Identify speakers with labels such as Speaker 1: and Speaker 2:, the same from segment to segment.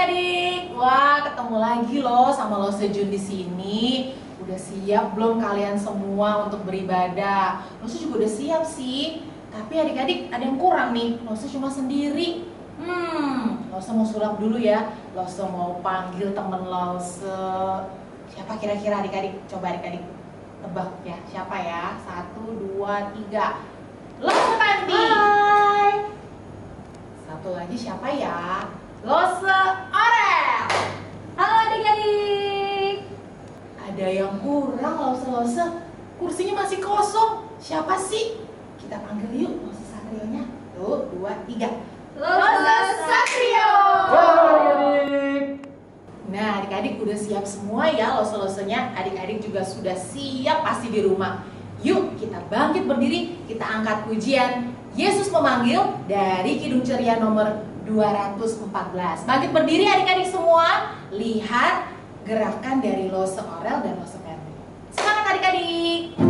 Speaker 1: adik-adik. Wah, ketemu lagi loh sama Lo Sejun di sini. Udah siap belum kalian semua untuk beribadah? Lo juga udah siap sih. Tapi adik-adik ada yang kurang nih. Lo cuma sendiri. Lo mau sulap dulu ya. Lo mau panggil temen Lo. Siapa kira-kira adik-adik? Coba adik-adik tebak ya. Siapa ya? 1, 2, 3. Lo Panti.
Speaker 2: Hai.
Speaker 1: Satu lagi siapa ya? Lose Orel.
Speaker 2: Halo adik-adik.
Speaker 1: Ada yang kurang Lose. Kursinya masih kosong. Siapa sih? Kita panggil yuk Lose Satrionya. Tuh, 2, 3.
Speaker 2: Lose Satrio.
Speaker 3: Halo adik-adik.
Speaker 1: Nah, adik-adik udah siap semua ya Lose-nya. Adik-adik juga sudah siap pasti di rumah. Yuk kita bangkit berdiri, kita angkat pujian Yesus Memanggil dari Kidung Ceria nomor 214. Bangkit berdiri adik-adik semua. Lihat gerakan dari Lose Orel dan Lose Panti. Semangat adik-adik.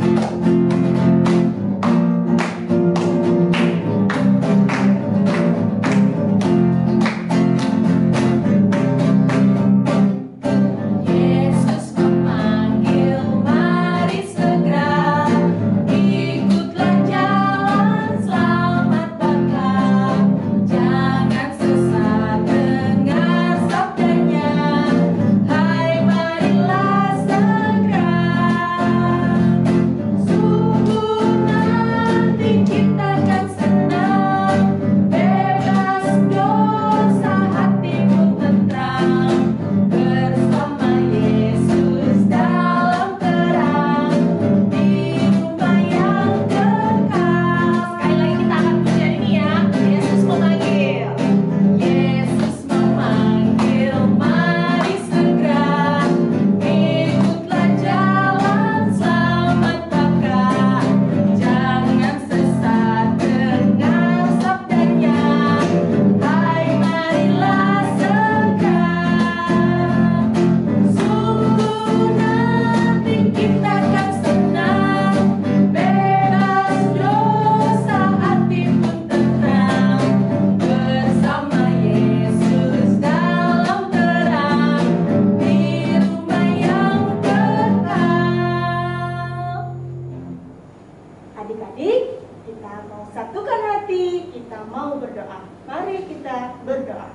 Speaker 2: Adik-adik, kita mau satukan hati, kita mau berdoa. Mari kita berdoa.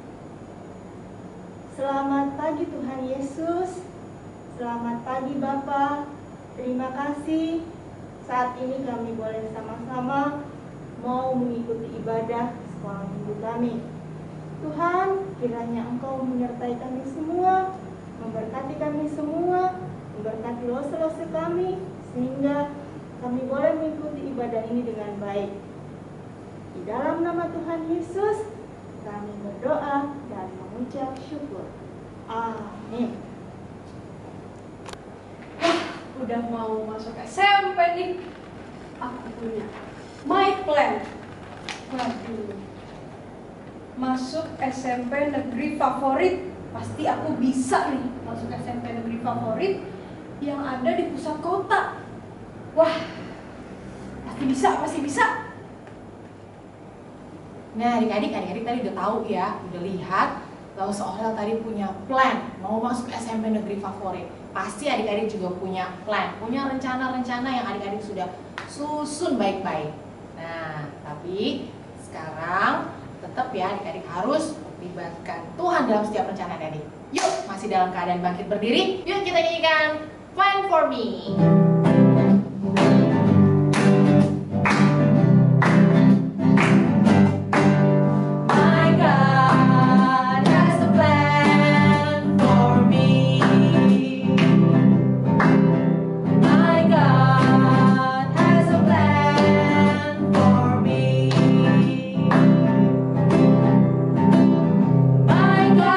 Speaker 2: Selamat pagi Tuhan Yesus. Selamat pagi Bapa. Terima kasih saat ini kami boleh sama-sama mau mengikuti ibadah sekolah minggu kami. Tuhan, kiranya Engkau menyertai kami semua, memberkati kami semua, memberkati lose-lose kami, sehingga kami boleh mengikuti ibadah ini dengan baik. Di dalam nama Tuhan Yesus, kami berdoa dan mengucap syukur. Amin.
Speaker 3: Udah mau masuk SMP nih. Aku punya my plan. Waduh. Masuk SMP negeri favorit. Pasti aku bisa nih masuk SMP negeri favorit yang ada di pusat kota. Wah, pasti bisa.
Speaker 1: Nah, adik-adik tadi udah tahu ya, udah lihat Lose Orel tadi punya plan mau masuk SMP negeri favorit. Pasti adik-adik juga punya plan, punya rencana-rencana yang adik-adik sudah susun baik-baik. Nah, tapi sekarang tetap ya adik-adik harus melibatkan Tuhan dalam setiap rencana adik-adik. Yuk, masih dalam keadaan bangkit berdiri, yuk kita nyanyikan Find For Me.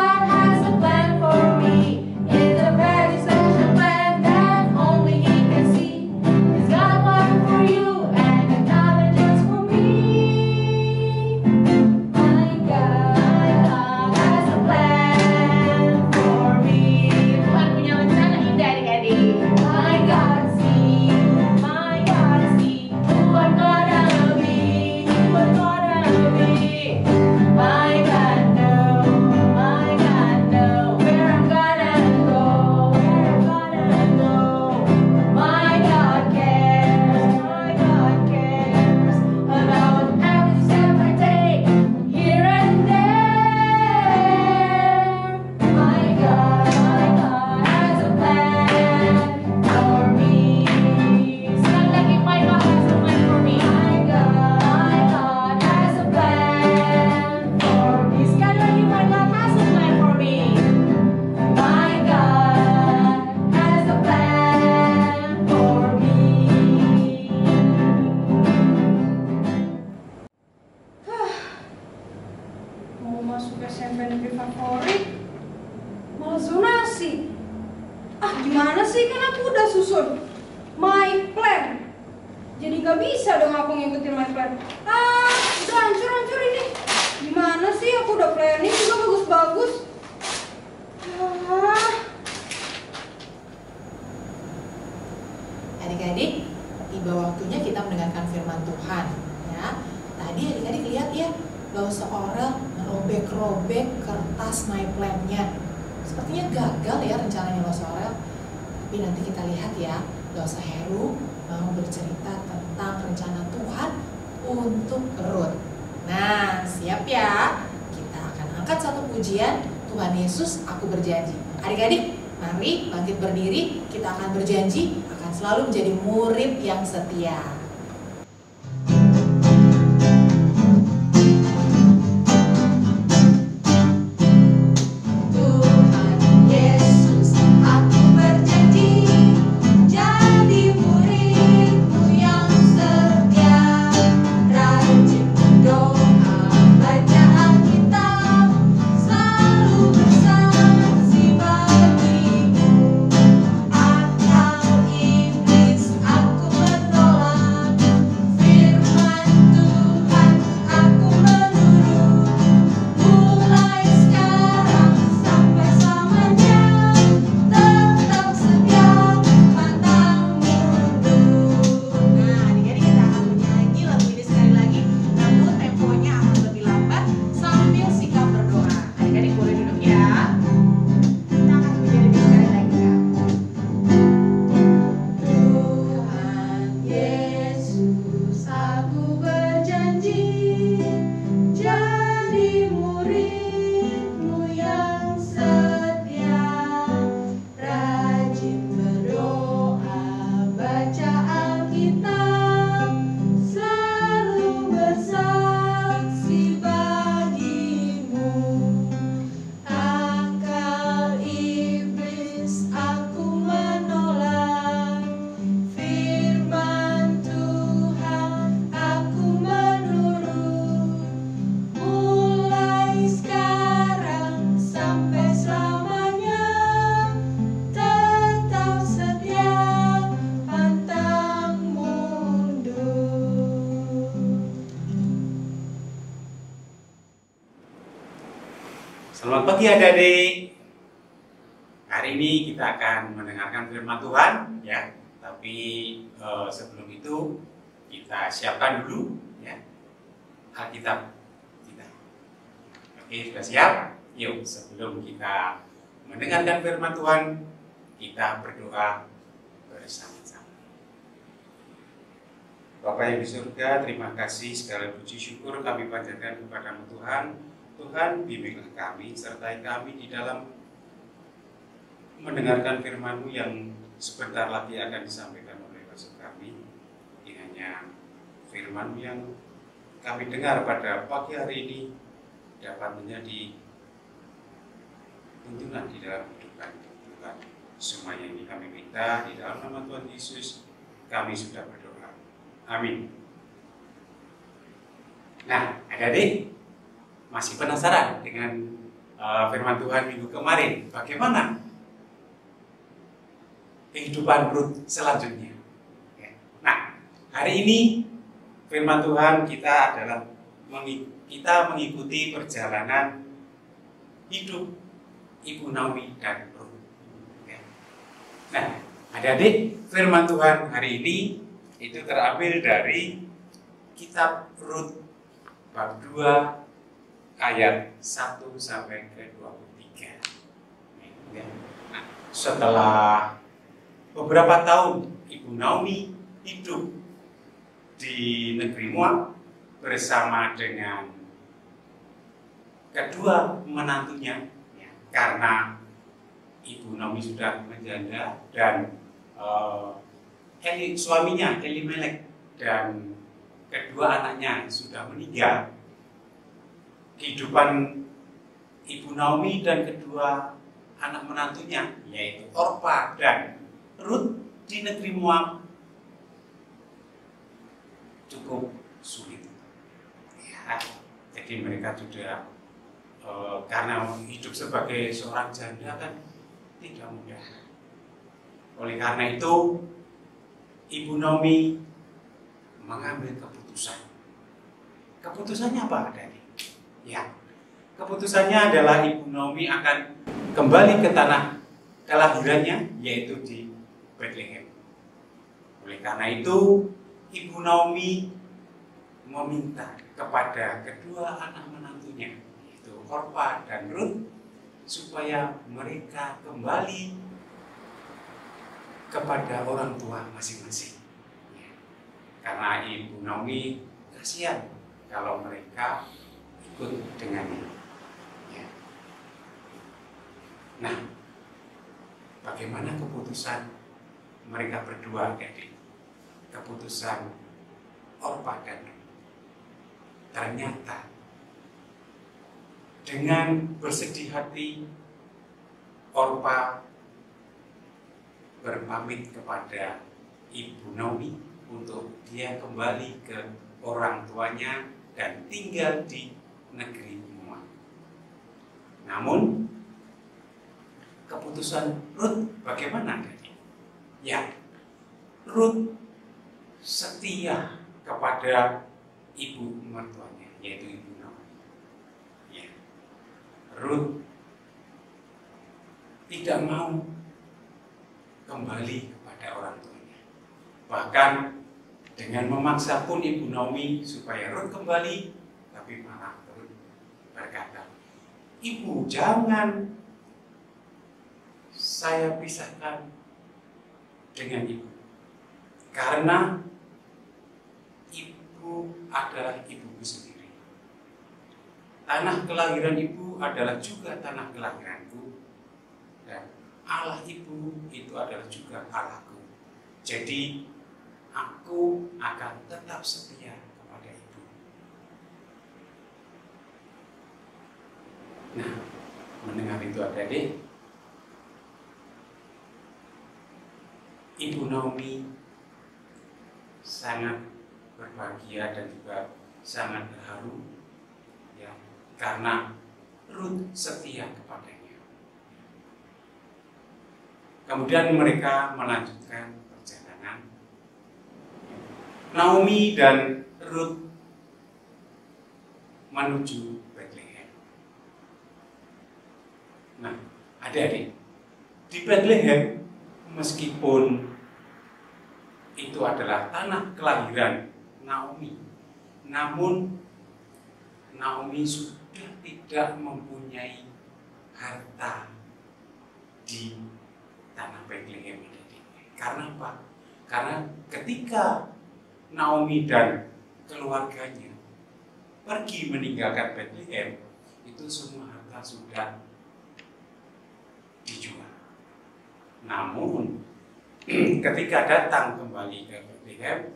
Speaker 4: It's a very special plan that only He can
Speaker 3: Gak bisa dong aku ngikutin my plan. Udah hancur ini. Gimana sih, aku udah planning juga bagus-bagus.
Speaker 1: Adik-adik, tiba waktunya kita mendengarkan firman Tuhan. Ya, tadi adik-adik lihat ya, bahwa seorang merobek-robek kertas my plan-nya. Sepertinya gagal ya rencananya Lo Sorel. Tapi nanti kita lihat ya, Lo Heru mau bercerita tentang rencana Tuhan untuk Ruth. Nah, siap ya? Kita akan angkat satu pujian, Tuhan Yesus, aku berjanji. Adik-adik, mari bangkit berdiri, kita akan berjanji akan selalu menjadi murid yang setia.
Speaker 4: Selamat pagi adik-adik. Hari ini kita akan mendengarkan firman Tuhan ya. Tapi sebelum itu kita siapkan dulu ya Alkitab kita. Oke, sudah siap? Yuk, sebelum kita mendengarkan firman Tuhan, kita berdoa bersama-sama. Bapa yang di surga, terima kasih, segala puji syukur kami panjatkan kepada-Mu Tuhan. Tuhan, bimbinglah kami, sertai kami di dalam mendengarkan firman-Mu yang sebentar lagi akan disampaikan oleh Pastor kami. Kiranya firman-Mu yang kami dengar pada pagi hari ini dapat menjadi tuntunan di dalam hidup kami. Tuhan, semua yang ini kami minta di dalam nama Tuhan Yesus, kami sudah berdoa. Amin. Nah, adik-adik, masih penasaran dengan firman Tuhan minggu kemarin? Bagaimana kehidupan Ruth selanjutnya? Nah, hari ini firman Tuhan kita adalah kita mengikuti perjalanan hidup Ibu Naomi dan Ruth. Nah, adik-adik, firman Tuhan hari ini itu terambil dari kitab Ruth bab 2 ayat 1 sampai ke 23. Nah, setelah beberapa tahun Ibu Naomi hidup di negeri Moab bersama dengan kedua menantunya, ya, karena Ibu Naomi sudah menjanda dan suaminya Elimelek dan kedua anaknya sudah meninggal. Kehidupan Ibu Naomi dan kedua anak menantunya, yaitu Orpa dan Ruth di negeri Moab, cukup sulit. Ya, jadi mereka sudah karena hidup sebagai seorang janda kan tidak mudah. Oleh karena itu, Ibu Naomi mengambil keputusan. Keputusannya apa tadi? Ya, keputusannya adalah Ibu Naomi akan kembali ke tanah kelahirannya, yaitu di Bethlehem. Oleh karena itu, Ibu Naomi meminta kepada kedua anak menantunya, yaitu Orpa dan Ruth, supaya mereka kembali kepada orang tua masing-masing. Ya. Karena Ibu Naomi kasihan kalau mereka ikut dengannya. Ya. Nah, bagaimana keputusan mereka berdua, adik? Keputusan Orpa dan Ruth. Ternyata dengan bersedih hati, Orpa berpamit kepada Ibu Naomi untuk dia kembali ke orang tuanya dan tinggal di negeri Moab. Namun keputusan Ruth bagaimana tadi? Ya, Ruth setia kepada ibu mertuanya, yaitu Ibu Naomi. Ya, Ruth tidak mau kembali kepada orang tuanya. Bahkan dengan memaksa pun Ibu Naomi supaya Ruth kembali, tapi malah Ruth berkata, "Ibu, jangan saya pisahkan dengan ibu, karena ibu adalah ibuku sendiri. Tanah kelahiran ibu adalah juga tanah kelahiranku, dan Allah ibu itu adalah juga Allahku. Jadi aku akan tetap setia kepada ibu." Nah, mendengar itu adik-adik, Ibu Naomi sangat berbahagia dan juga sangat terharu, ya, karena Ruth setia kepadanya. Kemudian mereka melanjutkan perjalanan. Naomi dan Ruth menuju Bethlehem. Nah, adik-adik, di Bethlehem, meskipun itu adalah tanah kelahiran Naomi, namun Naomi sudah tidak mempunyai harta di tanah Bethlehem ini. Karena apa? Karena ketika Naomi dan keluarganya pergi meninggalkan Bethlehem, itu semua harta sudah dijual. Namun ketika datang kembali ke Bethlehem,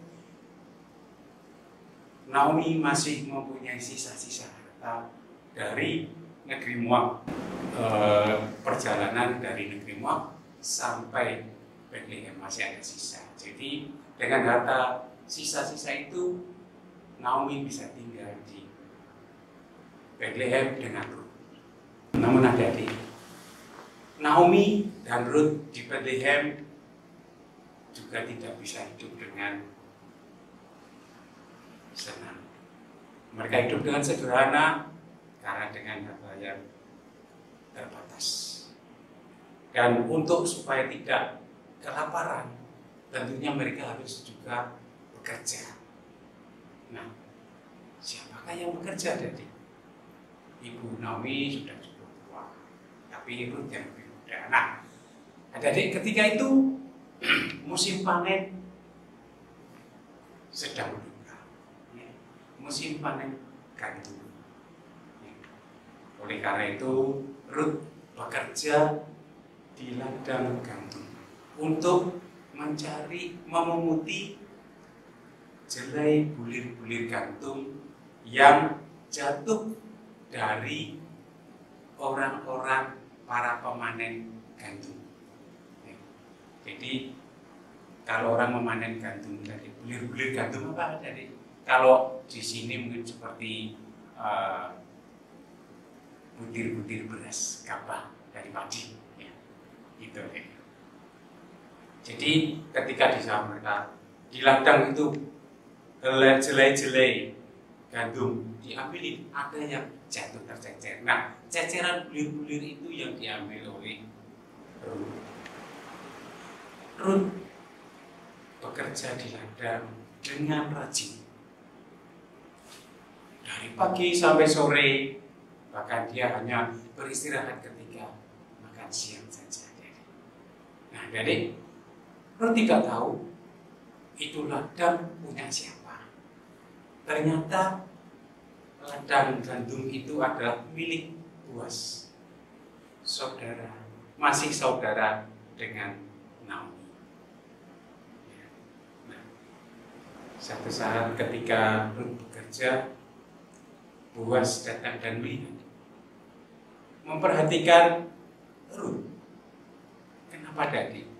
Speaker 4: Naomi masih mempunyai sisa-sisa harta dari negeri Moab. Perjalanan dari negeri Moab sampai Bethlehem masih ada sisa. Jadi dengan harta sisa-sisa itu, Naomi bisa tinggal di Bethlehem dengan Ruth. Namun adik-adik, Naomi dan Ruth di Bethlehem juga tidak bisa hidup dengan senang. Mereka hidup dengan sederhana karena dengan harta yang terbatas. Dan untuk supaya tidak kelaparan, tentunya mereka harus juga bekerja. Nah, siapakah yang bekerja jadi? Ibu Naomi sudah cukup tua, tapi Ruth yang lebih muda. Nah, adik-adik, ketika itu musim panen sedang meninggal, ya. Musim panen gandum. Ya. Oleh karena itu Ruth bekerja di ladang gandum untuk mencari, memunguti jelai bulir-bulir gandum yang jatuh dari orang-orang para pemanen gandum. Ya. Jadi kalau orang memanen gandum dari bulir-bulir gandum apa tadi? Kalau di sini mungkin seperti butir-butir beras gabah dari padi, ya. Gitu deh. Jadi ketika di sana mereka di ladang itu helai-jelai gandum diambil, ada yang jatuh tercecer. Nah, ceceran bulir-bulir itu yang diambil oleh Ruth. Ruth bekerja di ladang dengan rajin. Dari pagi sampai sore, bahkan dia hanya beristirahat ketika makan siang saja. Nah, jadi Ruth tidak tahu itu ladang punya siapa. Ternyata ladang gandum itu adalah milik Boaz, masih saudara dengan Naomi. Nah, satu saat ketika Ruth bekerja, Boaz datang dan melihat, memperhatikan Ruth. Kenapa tadi?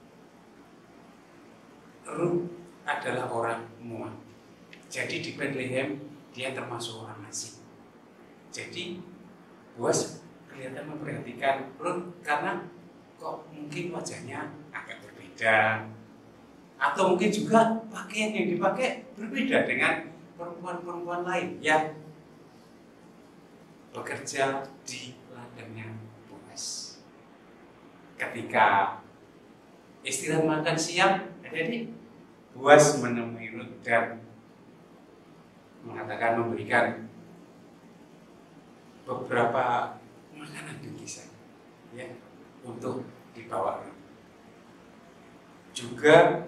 Speaker 4: Ruth adalah orang Moab. Jadi di Bethlehem dia termasuk orang asing. Jadi Boaz kelihatan memperhatikan Ruth karena kok mungkin wajahnya agak berbeda, atau mungkin juga pakaian yang dipakai berbeda dengan perempuan-perempuan lain yang bekerja di ladangnya Boaz. Ketika istirahat makan siang, jadi Boaz menemui Ruth dan mengatakan memberikan beberapa makanan bingkisan ya untuk dibawa. Juga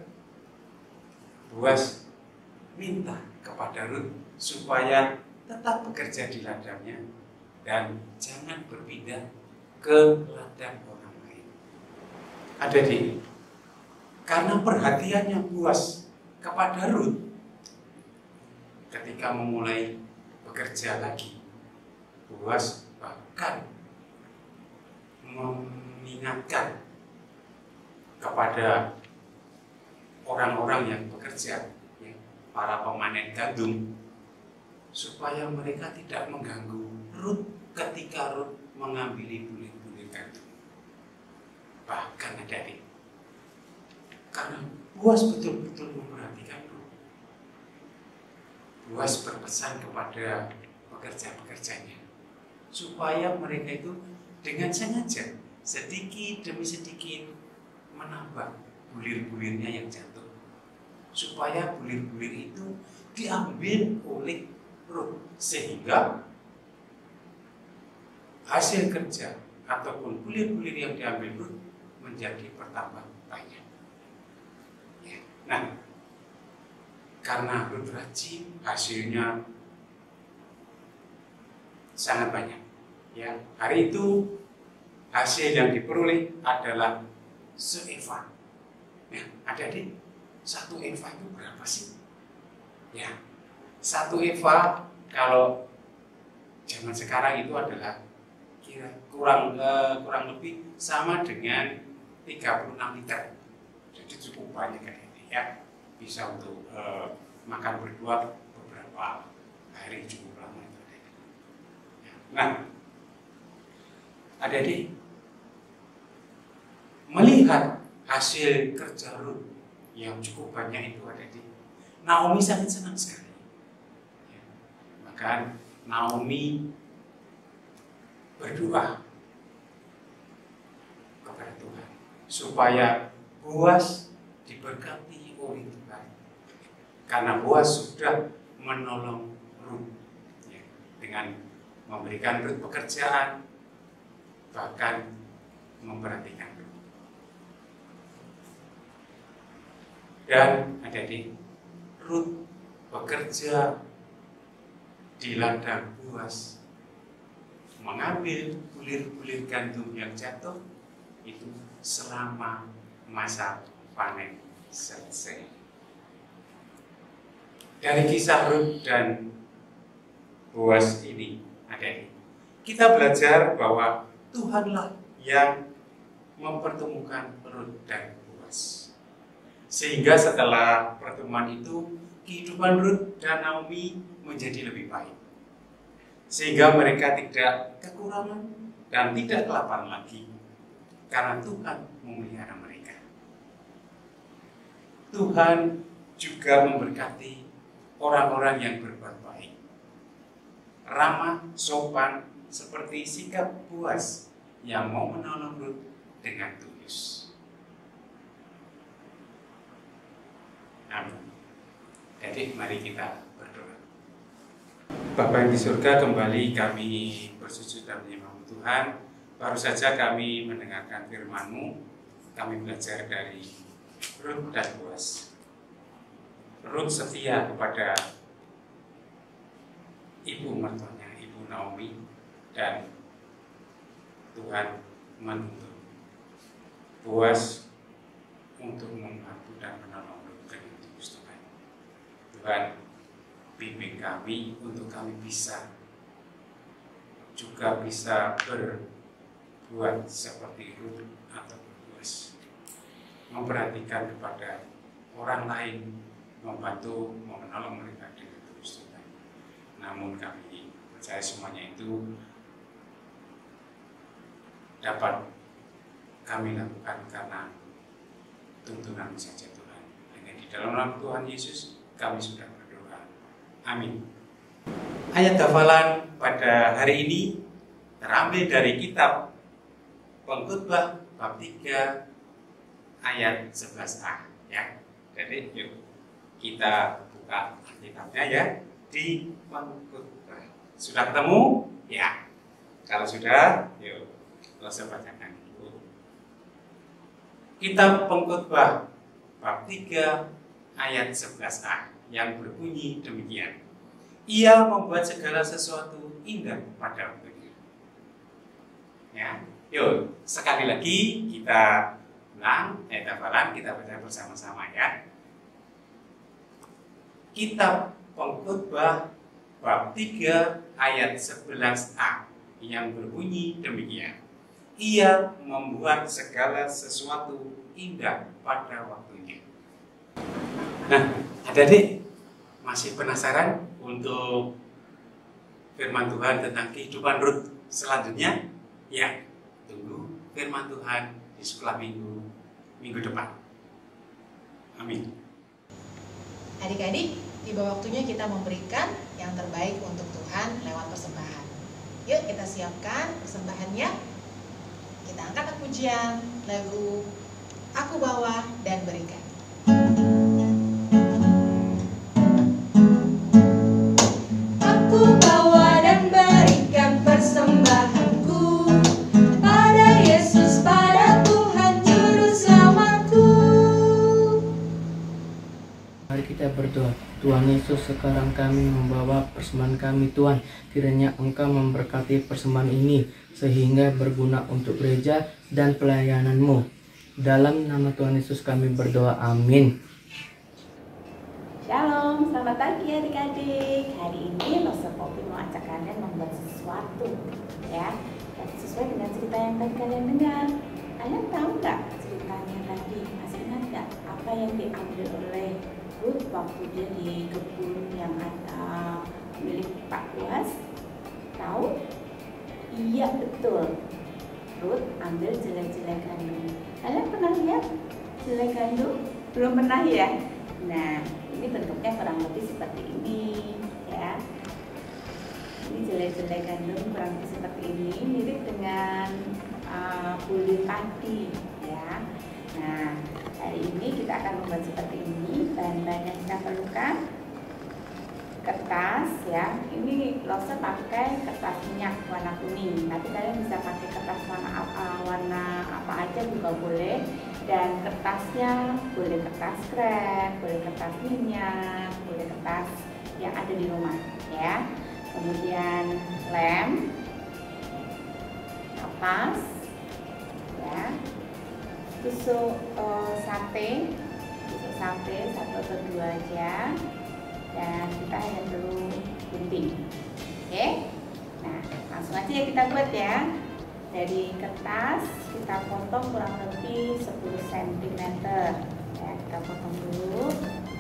Speaker 4: Boaz minta kepada Ruth supaya tetap bekerja di ladangnya dan jangan berpindah ke ladang orang lain. Adik-adik, karena perhatiannya Boaz kepada Ruth ketika memulai bekerja lagi, Boaz bahkan mengingatkan kepada orang-orang yang bekerja, ya, para pemanen gandum, supaya mereka tidak mengganggu Ruth ketika Ruth mengambil bulir-bulir gandum. Bahkan adik-adik, karena Boaz betul-betul memperhatikan Ruth, Boaz berpesan kepada pekerja-pekerjanya supaya mereka itu dengan sengaja sedikit demi sedikit menambah bulir-bulirnya yang jatuh, supaya bulir-bulir itu diambil oleh Ruth, sehingga hasil kerja ataupun bulir-bulir yang diambil Ruth menjadi bertambah banyak. Ya. Nah, karena Ruth rajin, hasilnya sangat banyak. Ya, hari itu hasil yang diperoleh adalah seeva. Ya, adik-adik, 1 eva itu berapa sih? Ya, 1 eva kalau zaman sekarang itu adalah kurang lebih sama dengan 36 liter. Jadi cukup banyak adik-adik ya. Bisa untuk makan berdua beberapa hari, cukup lama itu adik-adik. Ya. Nah, adik-adik, melihat hasil kerja Ruth yang cukup banyak itu adik-adik, Naomi sangat senang sekali. Ya. Bahkan Naomi berdoa kepada Tuhan supaya Boaz diberkati oleh Tuhan, karena Boaz sudah menolong Ruth ya, dengan memberikan Ruth pekerjaan, bahkan memperhatikan Ruth. Dan adik-adik, Ruth bekerja di ladang Boaz, mengambil bulir-bulir gandum yang jatuh itu selama masa panen selesai. Dari kisah Ruth dan Boaz ini, adik-adik, kita belajar bahwa Tuhanlah yang mempertemukan Ruth dan Boaz. Sehingga setelah pertemuan itu, kehidupan Ruth dan Naomi menjadi lebih baik. Sehingga mereka tidak kekurangan dan tidak kelaparan lagi, karena Tuhan memelihara mereka. Tuhan juga memberkati orang-orang yang berbuat baik, ramah, sopan, seperti sikap Boaz yang mau menolong Rut dengan tulus. Amin. Jadi mari kita berdoa. Bapa yang di surga, kembali kami bersujud dan menyembah Tuhan. Baru saja kami mendengarkan firman-Mu, kami belajar dari Rut dan Boaz. Rut setia kepada ibu mertuanya, Ibu Naomi, dan Tuhan menuntut Boaz untuk membantu dan menolong Rut dengan tulus. Tuhan, Tuhan bimbing kami untuk kami juga bisa berbuat seperti Rut atau Boaz, memperhatikan kepada orang lain, membantu, menolong mereka dengan tulus. Tuhan, namun kami percaya semuanya itu dapat kami lakukan karena tuntunan saja Tuhan. Hanya di dalam nama Tuhan Yesus kami sudah berdoa. Amin. Ayat hafalan pada hari ini terambil dari kitab Pengkhotbah bab 3 ayat 11a, ya. Jadi yuk kita buka kitabnya ya di Pengkhotbah. Sudah ketemu? Ya. Kalau sudah, yuk kita bacakan dulu. Kitab Pengkhotbah bab 3 ayat 11a yang berbunyi demikian. Ia membuat segala sesuatu indah pada waktunya. Ya, yuk sekali lagi kita ulang ayat hafalan, kita baca bersama-sama ya. Kitab Pengkhotbah bab 3 ayat 11a yang berbunyi demikian. Ia membuat segala sesuatu indah pada waktunya. Nah, adik-adik masih penasaran untuk firman Tuhan tentang kehidupan Rut selanjutnya? Ya, tunggu firman Tuhan di sekolah minggu depan. Amin.
Speaker 1: Adik-adik, tiba waktunya kita memberikan yang terbaik untuk Tuhan lewat persembahan. Yuk kita siapkan persembahannya. Kita angkat pujian lagu Aku Bawa dan Berikan.
Speaker 3: Aku bawa dan berikan persembahanku pada Yesus, pada Tuhan Juru Selamatku.
Speaker 5: Mari kita berdoa. Tuhan Yesus, sekarang kami membawa persembahan kami Tuhan. Kiranya Engkau memberkati persembahan ini sehingga berguna untuk gereja dan pelayanan-Mu. Dalam nama Tuhan Yesus kami berdoa, amin.
Speaker 6: Shalom, selamat pagi adik-adik. Hari ini Loser Poppy mau ajak kalian membuat sesuatu, ya, sesuai dengan cerita yang tadi kalian dengar. Kalian tahu nggak ceritanya tadi? Masih ingat nggak apa yang diambil oleh Rut waktu dia di kebun yang ada milik Pak Boaz? Tahu? Iya betul. Rut ambil jelai-jelai gandum. Kalian pernah lihat jelai gandum? Belum pernah ya? Nah, ini bentuknya kurang lebih seperti ini, ya. Ini jelai-jelai gandum kurang lebih seperti ini, mirip dengan bulir padi, ya. Nah, hari ini kita akan membuat seperti ini. Bahan-bahan yang kita perlukan: kertas, ya. Ini Loser pakai kertas minyak warna kuning, tapi kalian bisa pakai kertas warna apa aja juga boleh. Dan kertasnya boleh kertas krep, boleh kertas minyak, boleh kertas yang ada di rumah, ya. Kemudian lem, kapas, ya. Tusuk sate 1 atau 2 aja. Dan kita hanya perlu gunting, oke? Nah, langsung aja ya kita buat ya. Dari kertas kita potong kurang lebih 10 cm, ya. Kita potong dulu.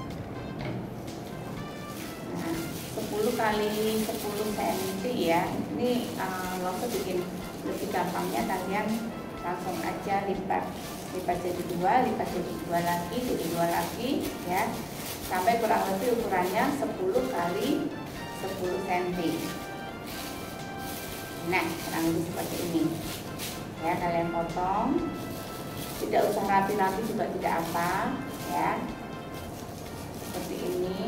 Speaker 6: Nah, 10 kali 10 cm ya. Ini Loser bikin lebih gampangnya, kalian langsung aja lipat jadi 2, lipat jadi 2 lagi, jadi 2 lagi, ya. sampai kurang lebih ukurannya 10 kali 10 cm. Nah, kurang lebih seperti ini. Ya, kalian potong. Tidak usah rapi-rapi juga tidak apa, ya. Seperti ini.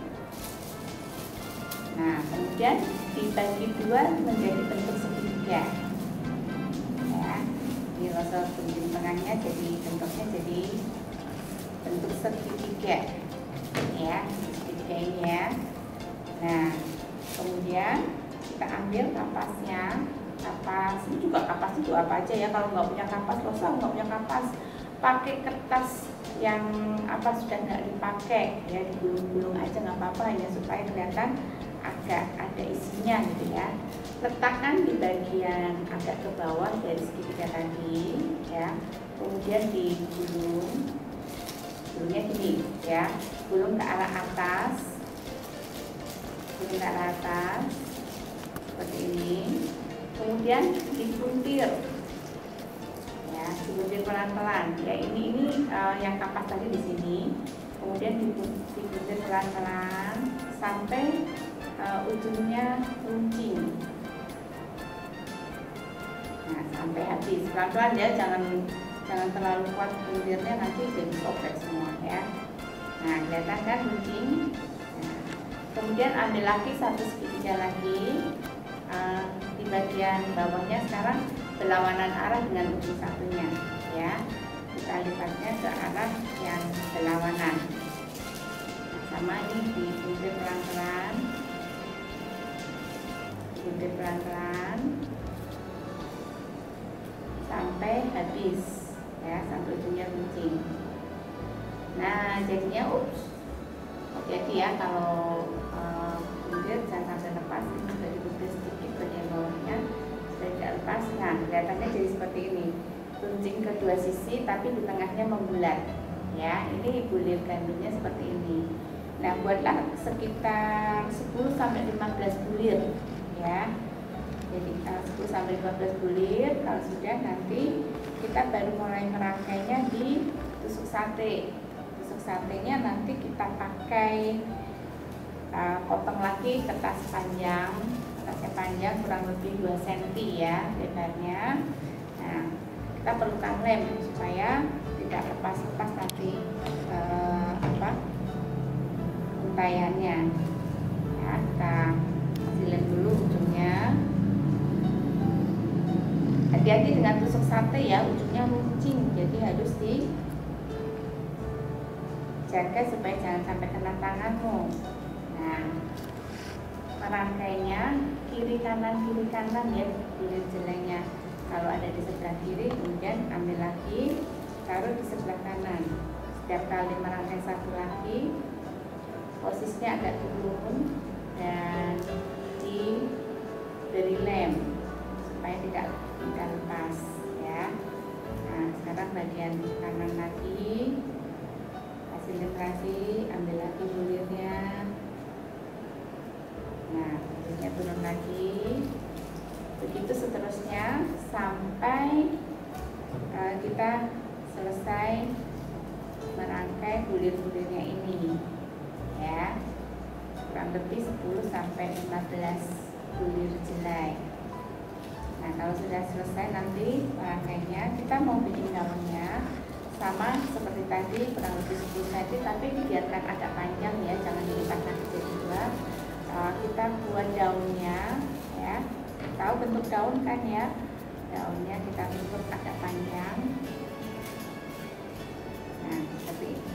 Speaker 6: Nah, kemudian dibagi dua menjadi bentuk segitiga. Ya, ini rasa gunting tengahnya jadi bentuknya jadi bentuk segitiga. Ya, segitiga ini ya. Nah, kemudian kita ambil kapasnya. Kapas ini juga, kapas itu apa aja ya, kalau nggak punya kapas, nggak punya kapas, pakai kertas yang apa sudah nggak dipakai ya, digulung-gulung aja nggak apa-apa ya, supaya kelihatan agak ada isinya gitu ya. Letakkan di bagian agak ke bawah dari segitiga tadi ya, kemudian digulung, gulungnya gini ya, gulung ke arah atas, gulung ke arah atas seperti ini. Kemudian dipuntir, ya, dipuntir pelan-pelan. Ya, ini yang kapas tadi di sini. Kemudian dipuntir pelan-pelan sampai ujungnya runcing. Nah, sampai habis. Pelan-pelan ya, jangan terlalu kuat puntirnya, nanti jadi sobek semua ya. Nah, kelihatan kan runcing. Nah, kemudian ambil lagi satu segitiga lagi. Di bagian bawahnya sekarang berlawanan arah dengan ujung satunya ya, kita lipatnya ke arah yang berlawanan. Nah, sama ini dipuntir pelan-pelan, dipuntir pelan-pelan sampai habis ya, sampai ujungnya runcing. Nah, jadinya hati-hati ya kalau puntir, jangan sampai lepas. Ini sudah dipuntir sedikit bagian bawahnya, sudah tidak lepas. Nah, kelihatannya jadi seperti ini, runcing kedua sisi tapi di tengahnya membulat ya. Ini bulir gandumnya seperti ini. Nah, buatlah sekitar 10-15 bulir ya. Jadi 10-15 bulir. Kalau sudah, nanti kita baru mulai merangkainya di tusuk sate. Tusuk satenya nanti kita pakai potong lagi kertas panjang, kertasnya panjang kurang lebih 2 cm ya lebarnya. Nah, kita perlukan lem supaya tidak lepas-lepas nanti untayannya ya. Kita kasih lem dulu ujungnya. Hati-hati dengan tusuk sate ya, ujungnya runcing, jadi harus dijaga supaya jangan sampai kena tanganmu. Nah, merangkainya kiri kanan ya, bulir jelainya. Kalau ada di sebelah kiri, kemudian ambil lagi, taruh di sebelah kanan. Setiap kali merangkai satu lagi, posisinya agak turun dan diberi lem supaya tidak lepas ya. Nah, sekarang bagian kanan lagi, kasih lem lagi, ambil lagi bulirnya. Nah, bulirnya turun lagi. Begitu seterusnya sampai kita selesai merangkai bulir-bulirnya ini ya, kurang lebih 10-15 bulir jelai. Nah, kalau sudah selesai nanti merangkainya, kita mau bikin daunnya sama seperti tadi, kurang lebih 10 cm, tapi dibiarkan agak panjang ya, jangan dilipat lagi jadi 2. Kita buat daunnya ya, tahu bentuk daun kan ya, daunnya kita bentuk agak panjang. Nah, seperti ini,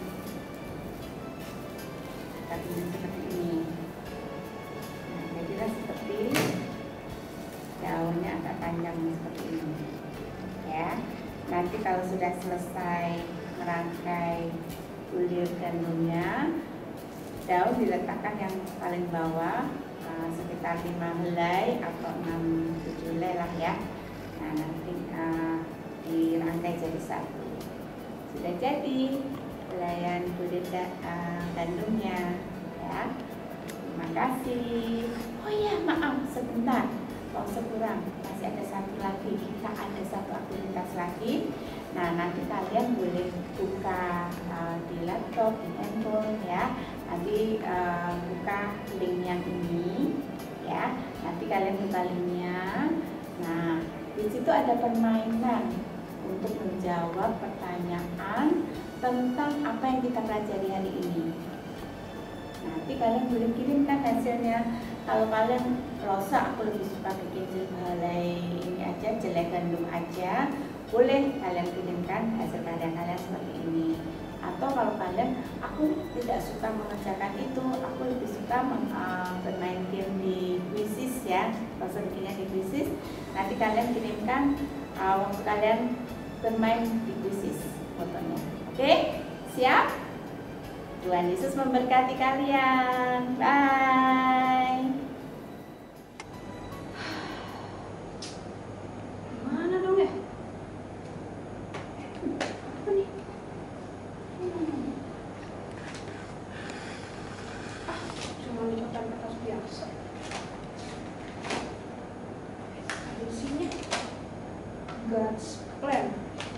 Speaker 6: kita bikin seperti ini. Nah, jadilah seperti daunnya agak panjang seperti ini ya. Nanti kalau sudah selesai merangkai bulir gandumnya, daun diletakkan yang paling bawah, sekitar 5 helai atau 6-7 helai lah ya. Nah, nanti dirangkai jadi satu. Sudah jadi helaian bulir gandumnya ya. Terima kasih. Oh iya, maaf sebentar, kurang, masih ada satu lagi. Kita ada satu aktivitas lagi. Nah, nanti kalian boleh buka di laptop, di handphone ya. Nanti buka link yang ini ya. Nanti kalian buka linknya. Nah, di situ ada permainan untuk menjawab pertanyaan tentang apa yang kita pelajari hari ini. Nanti kalian boleh kirimkan hasilnya. Kalau kalian merasa aku lebih suka bikin helai ini aja, jelek gandum aja, boleh kalian kirimkan hasil karya kalian seperti ini. Atau kalau kalian, aku tidak suka mengerjakan itu, aku lebih suka bermain game di Quizzes ya, proses bikinnya di Quizzes. Nanti kalian kirimkan waktu kalian bermain di Quizzes fotonya. Oke, siap? Tuhan Yesus memberkati kalian. Bye.
Speaker 3: Mana dong ya? Apa nih? Cuma liputan kertas biasa. Di sini God's plan.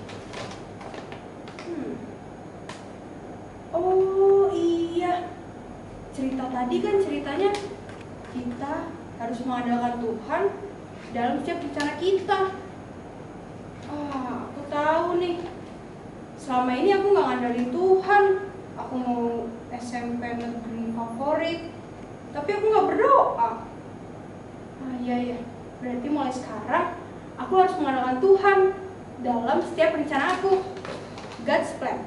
Speaker 3: Oh iya, cerita tadi kan ceritanya kita harus mengandalkan Tuhan dalam setiap rencana kita. Aku tahu nih, selama ini aku nggak ngandalin Tuhan. Aku mau SMP negeri favorit, tapi aku nggak berdoa. Iya, berarti mulai sekarang aku harus mengandalkan Tuhan dalam setiap rencana aku. God's plan.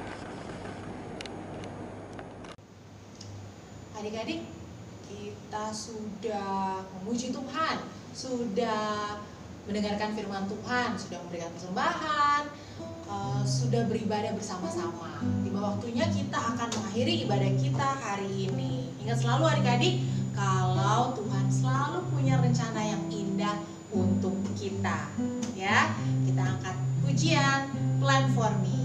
Speaker 1: Adik-adik, kita sudah memuji Tuhan, sudah mendengarkan firman Tuhan, sudah memberikan persembahan, sudah beribadah bersama-sama. Tiba waktunya kita akan mengakhiri ibadah kita hari ini. Ingat selalu adik-adik, kalau Tuhan selalu punya rencana yang indah untuk kita. Ya, kita angkat pujian Plan for Me.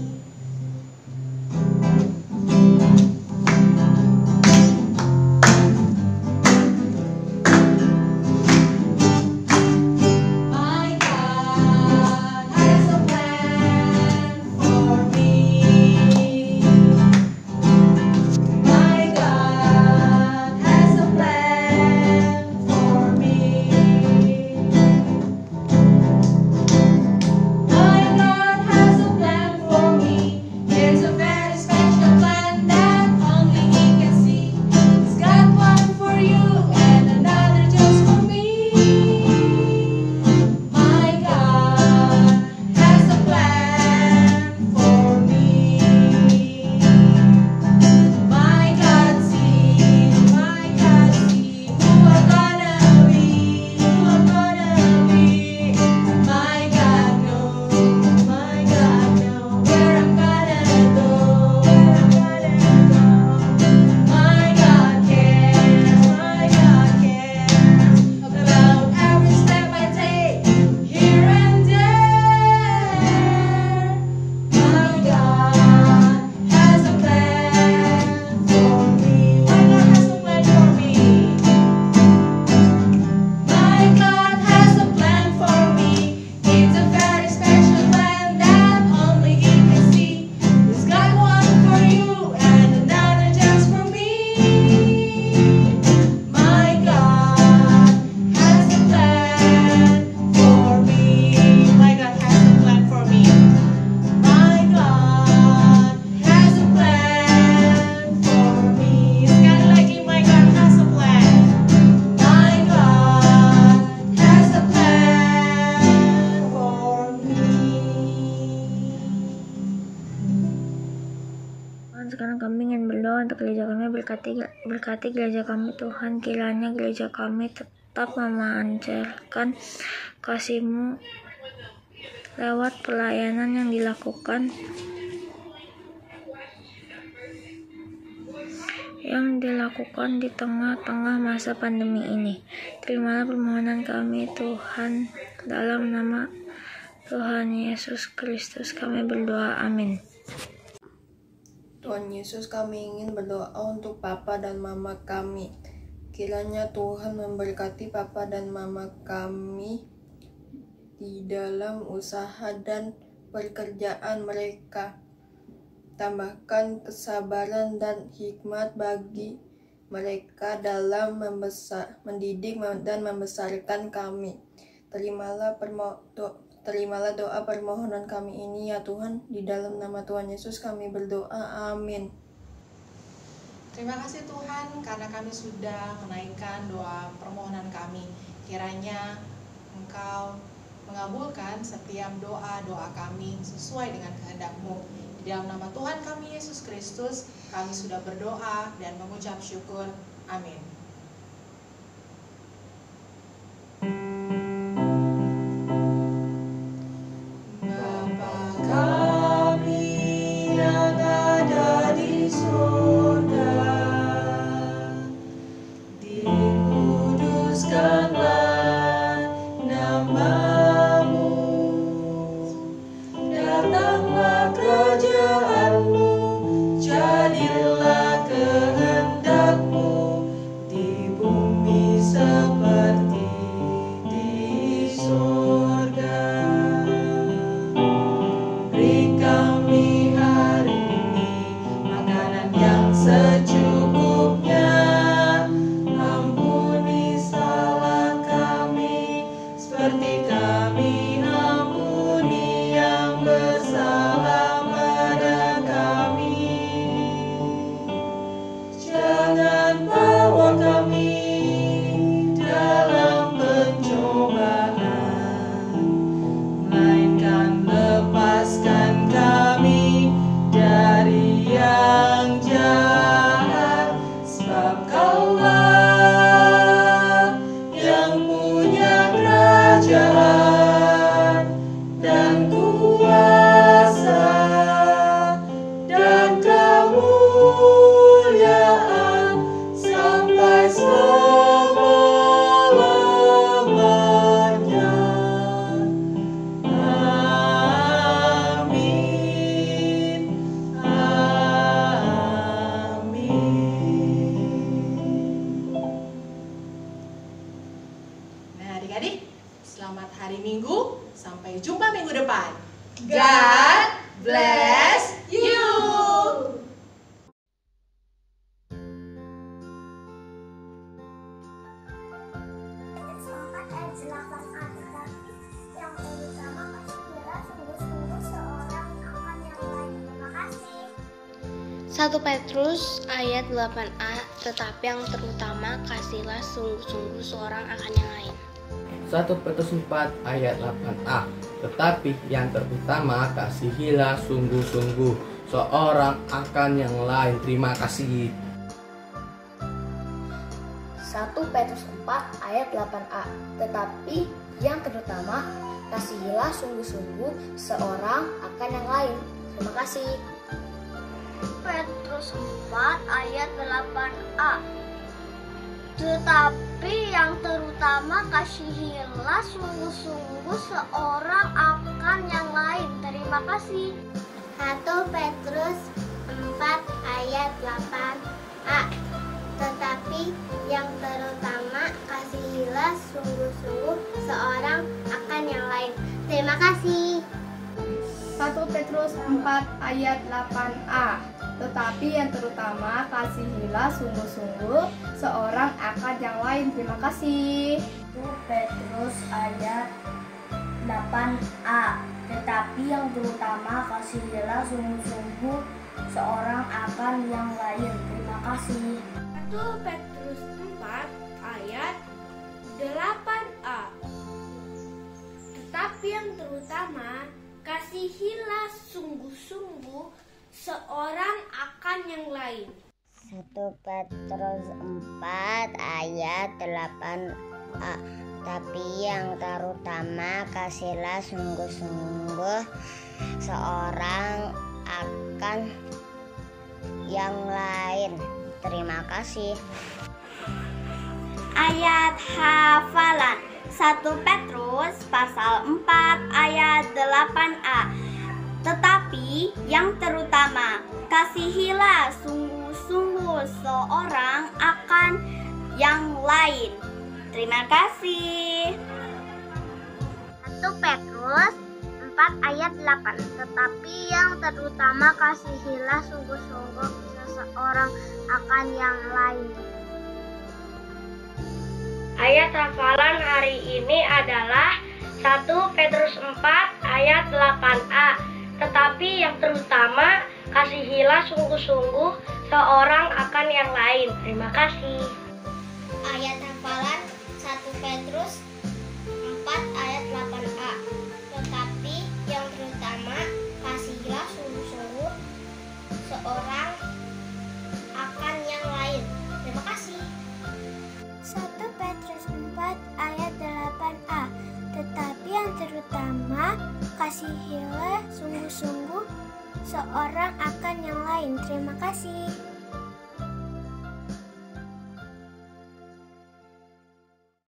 Speaker 7: Sekarang kami ingin berdoa untuk gereja kami. Berkati gereja kami Tuhan, kiranya gereja kami tetap memancarkan kasih-Mu lewat pelayanan yang dilakukan di tengah-tengah masa pandemi ini. Terimalah permohonan kami Tuhan, dalam nama Tuhan Yesus Kristus kami berdoa, amin.
Speaker 5: Tuhan Yesus, kami ingin berdoa untuk Papa dan Mama kami. Kiranya Tuhan memberkati Papa dan Mama kami di dalam usaha dan
Speaker 8: pekerjaan mereka. Tambahkan kesabaran dan hikmat bagi mereka dalam mendidik dan membesarkan kami. Terimalah doa permohonan kami ini ya Tuhan, di dalam nama Tuhan Yesus kami berdoa, amin.
Speaker 1: Terima kasih Tuhan karena kami sudah menaikkan doa permohonan kami. Kiranya Engkau mengabulkan setiap doa-doa kami sesuai dengan kehendak-Mu. Di dalam nama Tuhan kami Yesus Kristus, kami sudah berdoa dan mengucap syukur. Amin. Adik-adik, selamat hari Minggu. Sampai jumpa minggu depan. God bless you.
Speaker 7: Satu Petrus ayat 8a, tetapi yang terutama kasihlah sungguh-sungguh seorang akan yang lain.
Speaker 5: 1 Petrus 4 ayat 8a, tetapi yang terutama kasihilah sungguh-sungguh seorang akan yang lain. Terima kasih.
Speaker 7: 1 Petrus 4 ayat 8a, tetapi yang terutama kasihilah sungguh-sungguh seorang akan yang lain. Terima kasih. Petrus 4 ayat 8a, tetapi yang terutama kasihilah sungguh-sungguh seorang akan yang lain. Terima kasih.
Speaker 9: 1 Petrus 4 ayat 8a, tetapi yang terutama kasihilah sungguh-sungguh seorang akan yang lain. Terima kasih.
Speaker 3: 1 Petrus 4 ayat 8a, tetapi yang terutama kasihilah sungguh-sungguh seorang akan yang lain. Terima kasih.
Speaker 7: 1 Petrus ayat 8a, tetapi yang terutama kasihilah sungguh-sungguh seorang akan yang lain. Terima kasih.
Speaker 9: 1 Petrus 4 ayat 8a, tetapi yang terutama kasihilah sungguh-sungguh seorang akan yang lain.
Speaker 10: 1 Petrus 4 ayat 8a, tapi yang terutama kasihlah sungguh-sungguh seorang akan yang lain. Terima kasih.
Speaker 9: Ayat hafalan 1 Petrus pasal 4 ayat 8a, tetapi yang terutama kasihilah sungguh-sungguh seorang akan yang lain. Terima kasih.
Speaker 10: 1 Petrus 4 ayat 8. Tetapi yang terutama kasihilah sungguh-sungguh seseorang akan yang lain.
Speaker 11: Ayat hafalan hari ini adalah 1 Petrus 4 ayat 8a. Tetapi yang terutama kasihilah sungguh-sungguh seorang akan yang lain. Terima kasih.
Speaker 10: Ayat hafalan 1 Petrus 4 ayat 8a. Tetapi yang terutama kasihilah sungguh-sungguh seorang akan yang lain. Terima kasih.
Speaker 12: 1 Petrus 4 ayat 8a. Tetapi yang terutama kasihilah sungguh-sungguh seorang akan yang lain. Terima kasih.